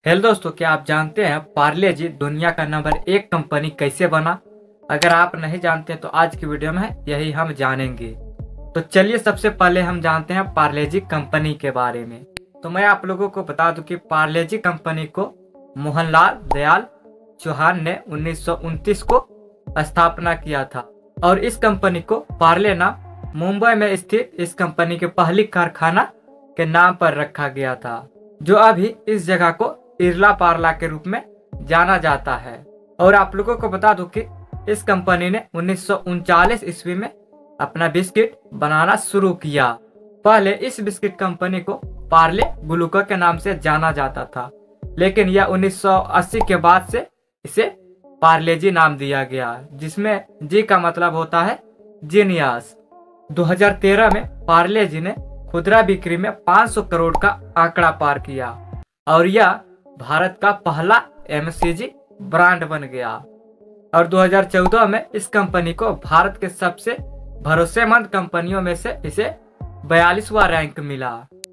Hello दोस्तों, क्या आप जानते हैं पार्ले जी दुनिया का नंबर 1 कंपनी कैसे बना? अगर आप नहीं जानते तो आज की वीडियो में यही हम जानेंगे। तो चलिए सबसे पहले हम जानते हैं पार्ले जी कंपनी के बारे में। तो मैं आप लोगों को बता दूं कि पार्ले जी कंपनी को मोहनलाल दयाल चौहान ने 1929 को स्थापना किया था और इस कंपनी को पार्ले नाम मुंबई में स्थित इस कंपनी के पहली कारखाना के नाम पर रखा गया था, जो अभी इस जगह को इरला पार्ला के रूप में जाना जाता है। और आप लोगों को बता दूं कि इस कंपनी ने 1939 ईस्वी में अपना बिस्किट बनाना शुरू किया। पहले इस बिस्किट कंपनी को पार्ले ग्लूको के नाम से जाना जाता था, लेकिन यह 1980 के बाद से इसे पार्ले जी नाम दिया गया, जिसमें जी का मतलब होता है जीनियस। 2013 में पार्ले जी ने खुदरा बिक्री में 500 करोड़ का आंकड़ा पार किया और यह भारत का पहला एमसीजी ब्रांड बन गया। और 2014 में इस कंपनी को भारत के सबसे भरोसेमंद कंपनियों में से इसे 42वां रैंक मिला।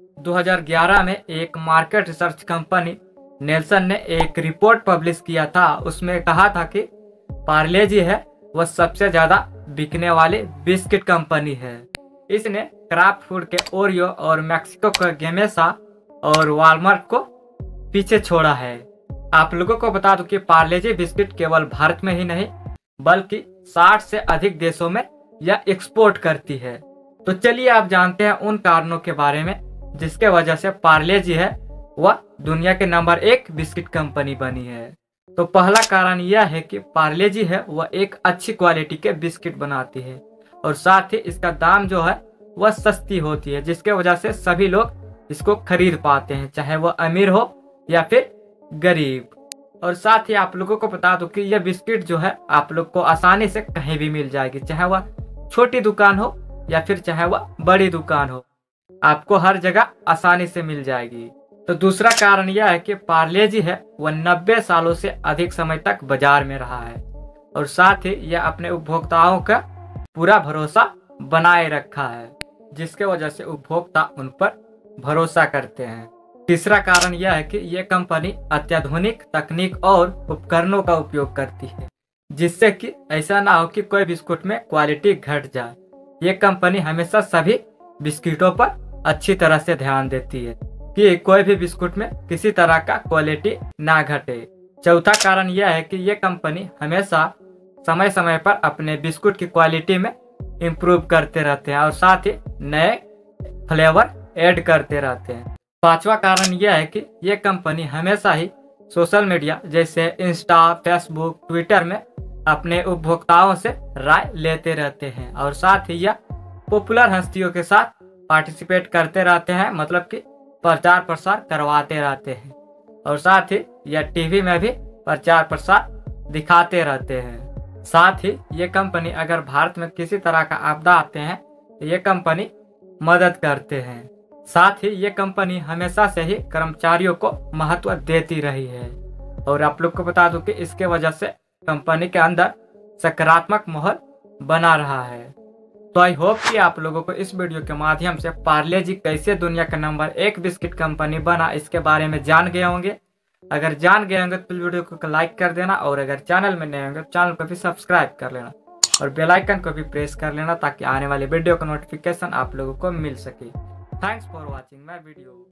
2011 में एक मार्केट रिसर्च कंपनी नेल्सन ने एक रिपोर्ट पब्लिश किया था। उसमें कहा था कि पार्ले जी है वह सबसे ज्यादा बिकने वाली बिस्किट कंपनी है। इसने क्राफ्ट फूड के ओरियो और मैक्सिको के गेमेसा और वॉलमार्ट को पीछे छोड़ा है। आप लोगों को बता दूं कि पार्ले जी बिस्किट केवल भारत में ही नहीं बल्कि 60 से अधिक देशों में यह एक्सपोर्ट करती है। तो चलिए आप जानते हैं उन कारणों के बारे में जिसके वजह से पार्ले जी है वह दुनिया के नंबर 1 बिस्किट कंपनी बनी है। तो पहला कारण यह है कि पार्ले जी है वह एक अच्छी क्वालिटी के बिस्किट बनाती है और साथ ही इसका दाम जो है वह सस्ती होती है, जिसके वजह से सभी लोग इसको खरीद पाते हैं, चाहे वह अमीर हो या फिर गरीब। और साथ ही आप लोगों को बता दूं कि यह बिस्किट जो है आप लोग को आसानी से कहीं भी मिल जाएगी, चाहे वह छोटी दुकान हो या फिर चाहे वह बड़ी दुकान हो, आपको हर जगह आसानी से मिल जाएगी। तो दूसरा कारण यह है कि पार्ले जी है वह 90 सालों से अधिक समय तक बाजार में रहा है और साथ ही यह अपने उपभोक्ताओं का पूरा भरोसा बनाए रखा है, जिसके वजह से उपभोक्ता उन पर भरोसा करते हैं। तीसरा कारण यह है कि यह कंपनी अत्याधुनिक तकनीक और उपकरणों का उपयोग करती है, जिससे कि ऐसा ना हो कि कोई बिस्कुट में क्वालिटी घट जाए। ये कंपनी हमेशा सभी बिस्किटों पर अच्छी तरह से ध्यान देती है कि कोई भी बिस्कुट में किसी तरह का क्वालिटी ना घटे। चौथा कारण यह है कि यह कंपनी हमेशा समय समय पर अपने बिस्कुट की क्वालिटी में इम्प्रूव करते रहते हैं और साथ ही नए फ्लेवर ऐड करते रहते हैं। पांचवा कारण यह है कि यह कंपनी हमेशा ही सोशल मीडिया जैसे इंस्टा, फेसबुक, ट्विटर में अपने उपभोक्ताओं से राय लेते रहते हैं और साथ ही यह पॉपुलर हस्तियों के साथ पार्टिसिपेट करते रहते हैं, मतलब कि प्रचार प्रसार करवाते रहते हैं और साथ ही यह टीवी में भी प्रचार प्रसार दिखाते रहते हैं। साथ ही ये कंपनी अगर भारत में किसी तरह का आपदा आते हैं तो ये कंपनी मदद करते हैं। साथ ही ये कंपनी हमेशा से ही कर्मचारियों को महत्व देती रही है और आप लोग को बता दूं कि इसके वजह से कंपनी के अंदर सकारात्मक माहौल बना रहा है। तो आई होप कि आप लोगों को इस वीडियो के माध्यम से पार्ले जी कैसे दुनिया का नंबर 1 बिस्किट कंपनी बना इसके बारे में जान गए होंगे। अगर जान गए होंगे तो वीडियो को लाइक कर देना और अगर चैनल में नए होंगे तो चैनल को भी सब्सक्राइब कर लेना और बेल आइकन को भी प्रेस कर लेना ताकि आने वाले वीडियो का नोटिफिकेशन आप लोगों को मिल सके। Thanks for watching my video.